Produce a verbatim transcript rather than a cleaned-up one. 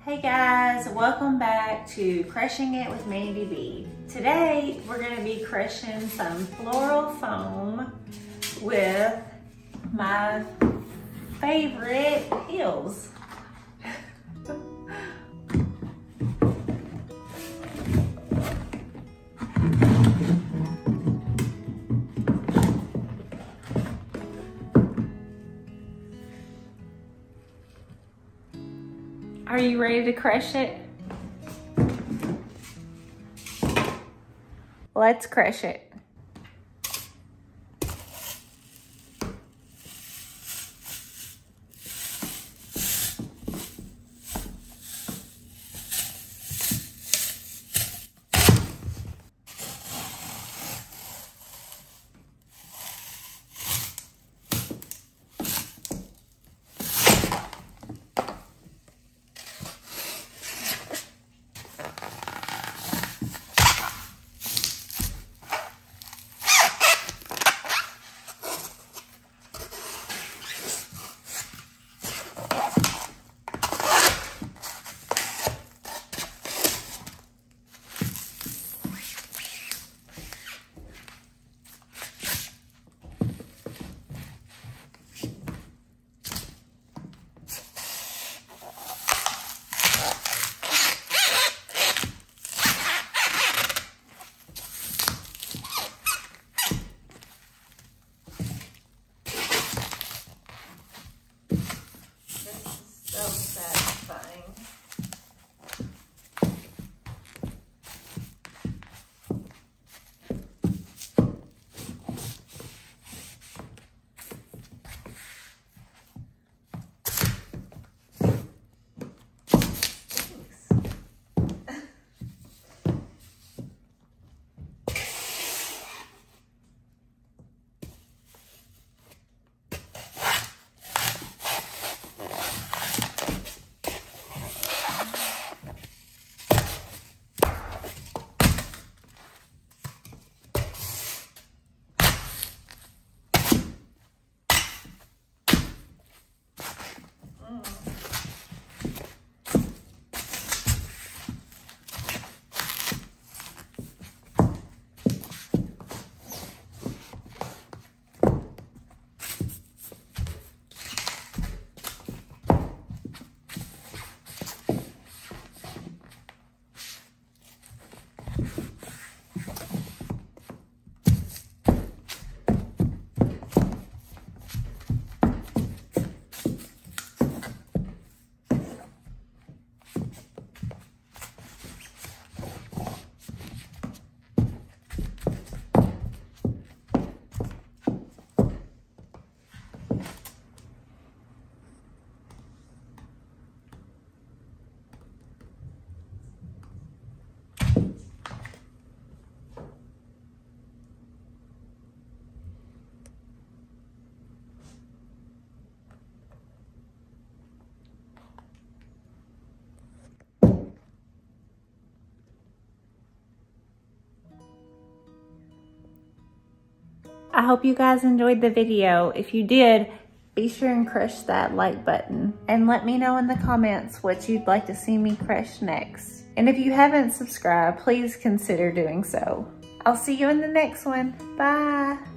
Hey guys, welcome back to Crushing It with Mandy B. Today we're going to be crushing some floral foam with my favorite heels. Are you ready to crush it? Let's crush it. I hope you guys enjoyed the video. If you did, be sure and crush that like button and let me know in the comments what you'd like to see me crush next. And if you haven't subscribed, please consider doing so. I'll see you in the next one. Bye.